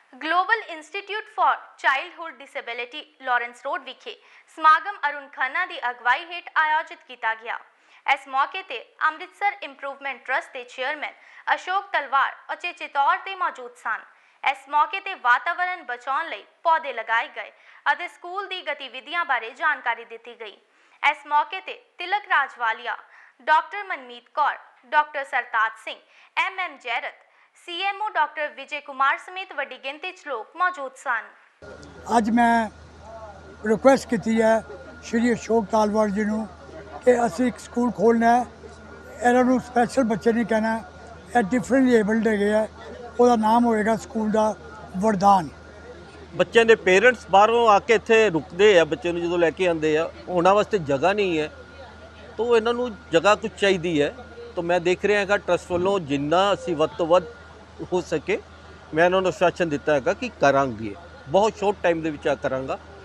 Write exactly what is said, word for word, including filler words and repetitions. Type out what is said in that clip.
Global institute for childhood disability Lawrence road विखे समागम अरुण खन्ना की अगवाई हेठ आयोजित किया गया। इस मौके ते अमृतसर इंप्रूवमेंट ट्रस्ट के चेयरमैन अशोक तलवार उचेचे तौर पर मौजूद सन। इस मौके ते वातावरण बचाने लई पौधे लगाए गए और स्कूल की गतिविधियों बारे जानकारी दी गई। इस मौके ते Tilak Rajwalia, doctor Manmeet Kaur, doctor Sartaj Singh, M M Jairath, CMO doctor Vijay Kumar समेत वड्डी गिनती च लोग मौजूद सन। अज मैं रिक्वेस्ट की है श्री अशोक तालवार जी नूं कि असीं एक स्कूल खोलना है। इन्हां नूं स्पैशल बच्चे नहीं कहना, ये डिफरेंटली एबल्ड है। ਉਹਦਾ नाम होएगा स्कूल का वरदान। बच्चों के पेरेंट्स बाहरों आके इत्थे रुकते हैं, बच्चे जो लैके आते हैं, उन्होंने वास्ते जगह नहीं है, तो इन्हों जगह कुछ चाहिए है। तो मैं देख रहा है ट्रस्ट वालों जिन्ना असी वध तो वध हो सके मैं इन्होंने आश्वासन दिता है कि करांगे, बहुत शॉर्ट टाइम के करांगा।